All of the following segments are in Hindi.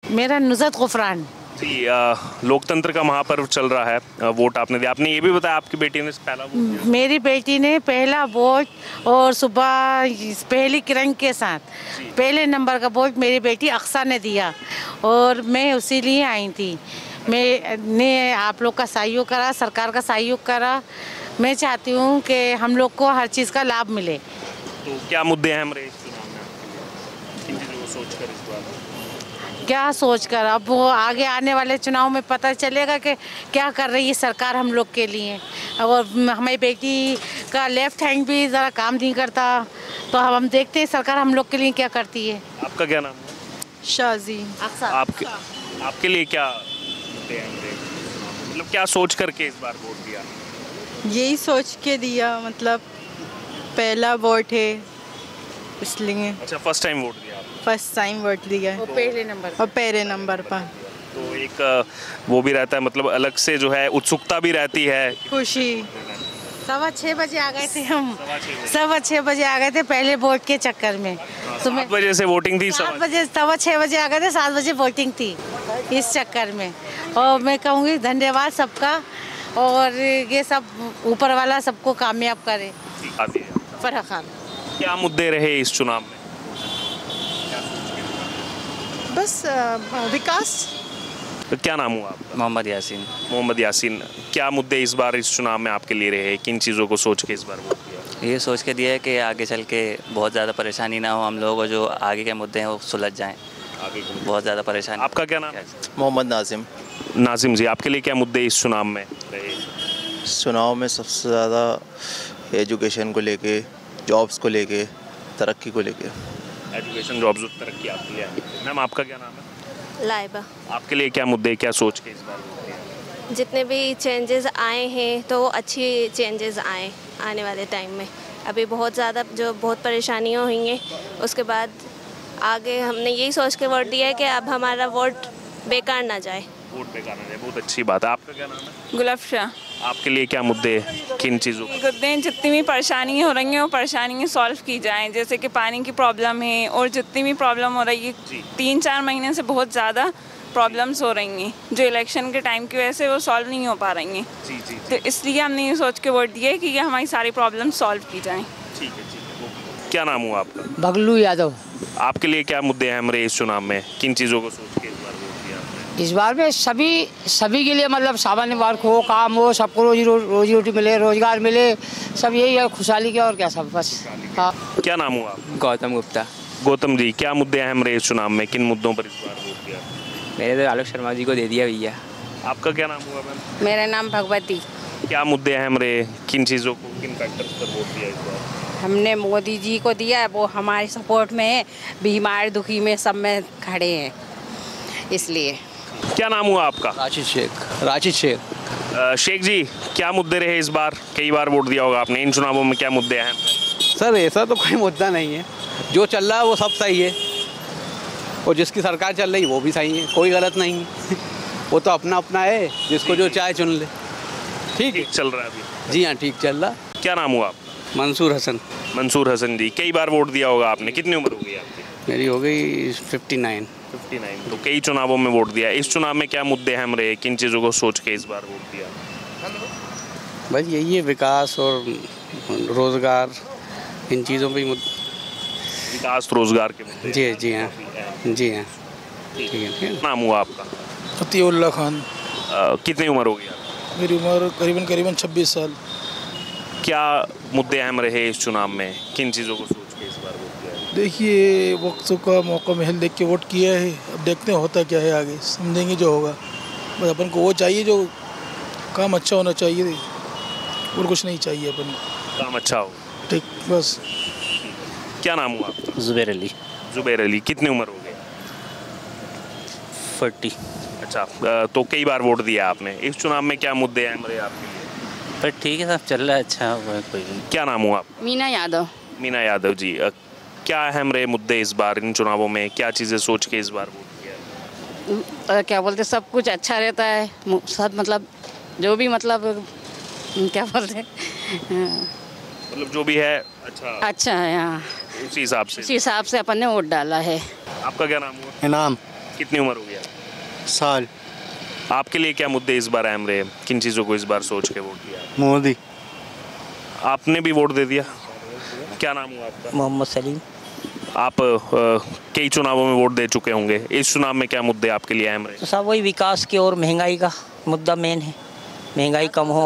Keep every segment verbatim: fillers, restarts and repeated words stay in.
मेरा नुसरत गुफरान। जी, आ, लोकतंत्र का महापर्व चल रहा है, आ, वोट आपने दिया। आपने ये भी बताया आपकी बेटी ने पहला वोट दिया? मेरी बेटी ने पहला वोट और सुबह पहली किरण के साथ पहले नंबर का वोट मेरी बेटी अक्सा ने दिया और मैं उसी लिए आई थी। मैंने आप लोग का सहयोग करा, सरकार का सहयोग करा। मैं चाहती हूँ कि हम लोग को हर चीज़ का लाभ मिले। तो क्या मुद्दे अहम रहे इस चुनाव में आपके लिए? किन चीज़ों को सोचकर इस बार? क्या सोचकर, अब वो आगे आने वाले चुनाव में पता चलेगा कि क्या कर रही है सरकार हम लोग के लिए। और हमारी बेटी का लेफ्ट हैंड भी ज़रा काम नहीं करता, तो अब हम देखते हैं सरकार हम लोग के लिए क्या करती है। आपका क्या नाम है? शाजी। आपके आपके लिए क्या मुद्दे अहम रहे? मतलब क्या सोच करके इस बार वोट दिया? यही सोच के दिया, मतलब पहला वोट है इसलिए। अच्छा, फर्स्ट टाइम वोट दिया आपने? फर्स्ट टाइम वोट दिया और पहले नंबर और पहले नंबर पर। तो एक आ, वो भी रहता है, मतलब अलग से जो है उत्सुकता भी रहती है, खुशी। सवा छः बजे आ गए थे हम, सवा छः बजे आ गए थे पहले वोट के चक्कर में। तो सात बजे से वोटिंग थी। सात बजे सवा छः बजे आ गए थे, सात बजे वोटिंग थी इस चक्कर में। और मैं कहूँगी धन्यवाद सबका, और ये सब ऊपर वाला सबको कामयाब करे। फरह खान। क्या मुद्दे रहे इस चुनाव में? बस विकास। तो क्या नाम हुआ आपका? मोहम्मद यासीन। मोहम्मद यासीन, क्या मुद्दे इस बार इस चुनाव में आपके लिए रहे? किन चीज़ों को सोच के इस बार वोट दिया? ये सोच के दिया है कि आगे चल के बहुत ज़्यादा परेशानी ना हो, हम लोगों को जो आगे के मुद्दे हैं वो सुलझ जाएं। आगे बहुत ज़्यादा परेशानी। आपका क्या नाम है? मोहम्मद नाजिम। नाजिम जी, आपके लिए क्या मुद्दे इस चुनाव में रहे? चुनाव में सबसे ज़्यादा एजुकेशन को लेके, जॉब्स को लेके, तरक्की को लेके। एजुकेशन, जॉब्स और तरक्की आपके लिए। मैम, आपका क्या नाम है? लाइबा। आपके लिए क्या मुद्दे, क्या सोच के इस बार वोट दिया? जितने भी चेंजेस आए हैं तो वो अच्छी चेंजेस आए आने वाले टाइम में। अभी बहुत ज़्यादा जो बहुत परेशानियाँ हुई हैं, उसके बाद आगे हमने यही सोच के वोट दिया है कि अब हमारा वोट बेकार ना जाए। वोट बेकार ना जाए, बहुत अच्छी बात है। आपका क्या नाम है? गुलाब शाह। आपके लिए क्या मुद्दे, किन चीज़ों? मुद्दे जितनी भी परेशानियाँ हो रही हैं वो परेशानियाँ सॉल्व की जाएं, जैसे कि पानी की प्रॉब्लम है और जितनी भी प्रॉब्लम हो रही है तीन चार महीने से बहुत ज़्यादा प्रॉब्लम्स हो रही हैं जो इलेक्शन के टाइम की वजह से वो सॉल्व नहीं हो पा रही हैं। जी जी। तो इसलिए हमने ये सोच के वोट दिया है कि ये हमारी सारी प्रॉब्लम सॉल्व की जाएँ। ठीक है, ठीक है। क्या नाम हुआ आपका? बगलू यादव। आपके लिए क्या मुद्दे अहम रहे इस चुनाव में? किन चीज़ों को सोच के इस बार वोट दिया आपने? इस बार में सभी सभी के लिए, मतलब सामान्य वर्ग हो, काम हो, सबको रोजी रो, रोजी रोटी मिले, रोजगार मिले, सब यही है खुशहाली के, और क्या सब बस। हाँ। क्या नाम हुआ? गौतम गुप्ता। गौतम जी, क्या मुद्दे अहम रहे इस चुनाव में? किन मुद्दों पर इस बार वोट दिया? मैंने तो आलोक शर्मा जी को दे दिया भैया। आपका क्या नाम हुआ मैम? मेरा नाम भगवती। क्या मुद्दे अहम रहे? किन चीज़ों को, किन फैक्टर्स पर वोट दिया इस बार? हमने मोदी जी को दिया, वो हमारे सपोर्ट में है, बीमार दुखी में सब में खड़े हैं, इसलिए। क्या नाम हुआ आपका? राशिद शेख। राशिद शेख। अ, शेख जी, क्या मुद्दे रहे इस बार? कई बार वोट दिया होगा आपने, इन चुनावों में क्या मुद्दे अहम हैं? सर ऐसा तो कोई मुद्दा नहीं है, जो चल रहा है वो सब सही है, और जिसकी सरकार चल रही है वो भी सही है, कोई गलत नहीं है। वो तो अपना अपना है, जिसको जो चाहे चुन ले। ठीक है, चल रहा है अभी? जी हाँ, ठीक चल रहा। क्या नाम हुआ आपका? मंसूर हसन। मंसूर हसन जी, कई बार वोट दिया होगा आपने, कितनी उम्र हो गई आपकी? मेरी हो गई फिफ्टी नाइन। Fifty nine. तो कई चुनावों में वोट दिया, इस चुनाव में क्या मुद्दे अहम रहे? किन चीज़ों को सोच के इस बार वोट दिया? बस यही है, विकास और रोज़गार, इन चीज़ों पर। विकास, रोजगार के मुद्दे। जी जी हाँ, जी हाँ। ठीक है। नाम हुआ आपका? अतिउल्ला खान। कितनी उम्र हो गई आपकी? मेरी उम्र करीबन करीबन छब्बीस साल। क्या मुद्दे अहम रहे इस चुनाव में? किन चीज़ों को सोच के इस बार वोट दिया? देखिए, वक्त का मौका महल देख के वोट किया है, अब देखते हैं होता क्या है, आगे समझेंगे जो होगा। बस अपन को वो चाहिए जो काम अच्छा होना चाहिए, और कुछ नहीं चाहिए अपन को। काम अच्छा हो, ठीक, बस। क्या नाम हुआ आपका? जुबैर अली। जुबैर अली, कितनी उम्र हो गई? फोर्टी। अच्छा, तो कई बार वोट दिया आपने, इस चुनाव में क्या मुद्दे अहम रहे आपके लिए? पर ठीक है, सब चल रहा है, अच्छा होगा कोई भी। क्या नाम हुआ आपका? मीना यादव। मीना यादव जी, क्या अहम रहे मुद्दे इस बार इन चुनावों में? क्या चीज़ें सोच के इस बार वोट किया? क्या बोलते, सब कुछ अच्छा रहता है, सब मतलब जो भी मतलब क्या बोलते मतलब जो भी है अच्छा अच्छा है। हाँ, उसी हिसाब से उसी हिसाब से अपन ने वोट डाला है। आपका क्या नाम हुआ? इनाम। कितनी उम्र हो गया? साल। आपके लिए क्या मुद्दे इस बार अहम रहे? किन चीज़ों को इस बार सोच के वोट दिया? मोदी। आपने भी वोट दे दिया? क्या नाम हुआ आपका? मोहम्मद सलीम। आप अ, कई चुनावों में वोट दे चुके होंगे, इस चुनाव में क्या मुद्दे आपके लिए अहम रहे? तो साहब वही विकास की और महंगाई का मुद्दा मेन है, महंगाई कम हो।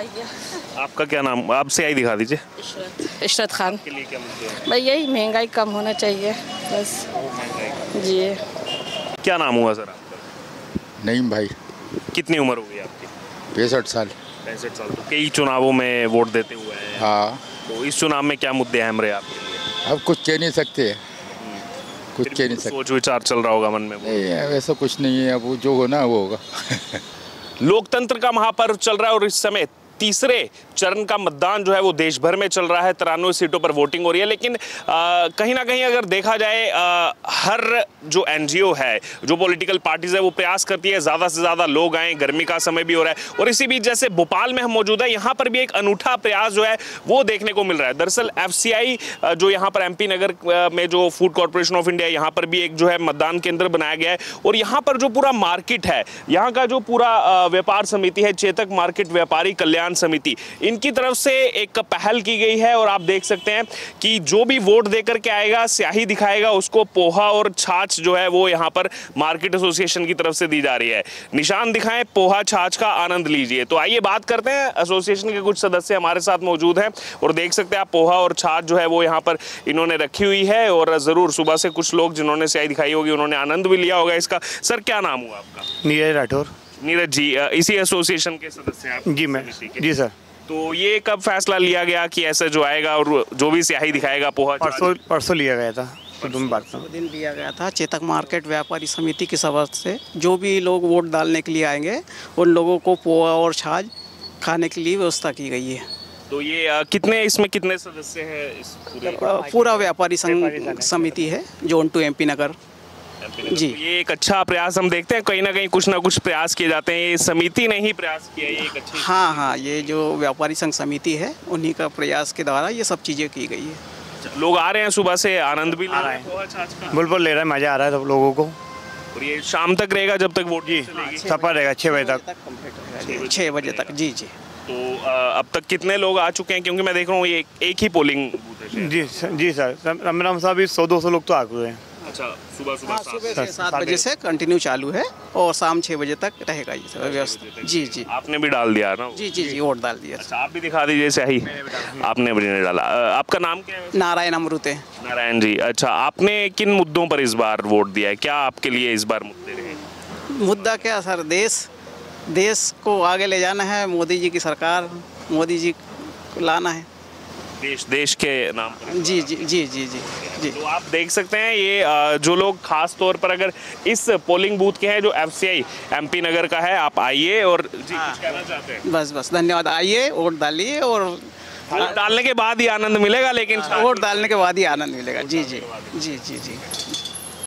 आपका क्या नाम? आप से आई दिखा दीजिए। इशरत खान। के लिए क्या मुद्दे हैं? भाई यही महंगाई कम होना चाहिए बस जी। क्या नाम हुआ सर आपका? नईम भाई। कितनी उम्र हो गई आपकी? पैंसठ साल। पैंसठ साल। तो कई चुनावों में वोट देते हुए हैं। हाँ। तो इस चुनाव में क्या मुद्दे अहम रहे आपके लिए? अब कुछ कह नहीं सकते, कुछ कह नहीं सकते। सोच विचार चल रहा होगा मन में? नहीं वैसा कुछ नहीं है, अब जो होना वो होगा। लोकतंत्र का महापर्व चल रहा है और इस समय तीसरे चरण का मतदान जो है वो देश भर में चल रहा है। तिरानवे सीटों पर वोटिंग हो रही है, लेकिन आ, कहीं ना कहीं अगर देखा जाए आ, हर जो एनजीओ है, जो पॉलिटिकल पार्टीज है, वो प्रयास करती है ज़्यादा से ज़्यादा लोग आएँ। गर्मी का समय भी हो रहा है और इसी बीच जैसे भोपाल में हम मौजूद है, यहाँ पर भी एक अनूठा प्रयास जो है वो देखने को मिल रहा है। दरअसल एफ सी आई जो यहाँ पर एम पी नगर में जो फूड कॉरपोरेशन ऑफ इंडिया, यहाँ पर भी एक जो है मतदान केंद्र बनाया गया है और यहाँ पर जो पूरा मार्केट है, यहाँ का जो पूरा व्यापार समिति है, चेतक मार्केट व्यापारी कल्याण समिति, इनकी तरफ से एक पहल की गई है और आप देख सकते हैं कि जो भी वोट देकर के आएगा, स्याही दिखाएगा, उसको पोहा और छाछ जो है वो यहाँ पर मार्केट एसोसिएशन की तरफ से दी जा रही है। निशान दिखाएं, पोहा छाछ का आनंद लीजिए। तो आइए बात करते हैं, एसोसिएशन के कुछ सदस्य हमारे साथ मौजूद हैं और देख सकते हैं आप पोहा और छाछ जो है वो यहाँ पर इन्होंने रखी हुई है और जरूर सुबह से कुछ लोग जिन्होंने स्याही दिखाई होगी उन्होंने आनंद भी लिया होगा इसका। सर क्या नाम हुआ आपका? नीरज राठौर। नीरज जी, इसी एसोसिएशन के सदस्य हैं आप? जी मैं जी सर। तो ये कब फैसला लिया गया कि ऐसा जो आएगा और जो भी स्याही दिखाएगा पोहा? परसों परसों लिया गया था। तो तुम बात करो। दिन लिया गया था चेतक मार्केट व्यापारी समिति की सभा से, जो भी लोग वोट डालने के लिए आएंगे उन लोगों को पोहा और छाछ खाने के लिए व्यवस्था की गई है। तो ये आ, कितने इसमें कितने सदस्य हैं? इस पूरे पूरा व्यापारी संघ समिति है zone two M P Nagar जी। तो ये एक अच्छा प्रयास हम देखते हैं, कहीं ना कहीं कुछ ना कुछ प्रयास किए जाते हैं। ये समिति ने ही प्रयास किया, ये एक अच्छी। हाँ हाँ, ये जो व्यापारी संघ समिति है उन्हीं का प्रयास के द्वारा ये सब चीज़ें की गई है। लोग आ रहे हैं सुबह से, आनंद भी ले रहे हैं, बिल्कुल ले रहे हैं, मज़ा आ रहा है सब लोगों को। और ये शाम तक रहेगा जब तक वोट जी सफर रहेगा, छः बजे तक। छः बजे तक जी जी। तो अब तक कितने लोग आ चुके हैं? क्योंकि मैं देख रहा हूँ ये एक ही पोलिंग बूथ है। जी जी सर, रमराम साहब सौ दो सौ लोग तो आ गए हैं। अच्छा, सुबह सुबह हाँ, सुबह से सात बजे से कंटिन्यू चालू है और शाम छः बजे तक रहेगा ये व्यवस्था। जी जी। आपने भी डाल दिया ना? जी जी जी, वोट डाल दिया। अच्छा, आप भी दिखा दीजिए सही। आपने भी नहीं डाला। आपका नाम क्या है? नारायण अमृत है। नारायण जी, अच्छा, आपने किन मुद्दों पर इस बार वोट दिया है? क्या आपके लिए इस बार मुद्दे रहे? मुद्दा क्या सर, देश देश को आगे ले जाना है, मोदी जी की सरकार, मोदी जी को लाना है देश देश के नाम पर। जी जी जी जी जी जी। तो आप देख सकते हैं ये जो लोग खास तौर पर अगर इस पोलिंग बूथ के हैं जो F C I M P Nagar का है, आप आइए और जी कुछ कहना चाहते हैं? बस बस धन्यवाद, आइए वोट डालिए और वोट डालने के बाद ही आनंद मिलेगा, लेकिन वोट डालने के बाद ही आनंद मिलेगा। जी जी जी जी जी।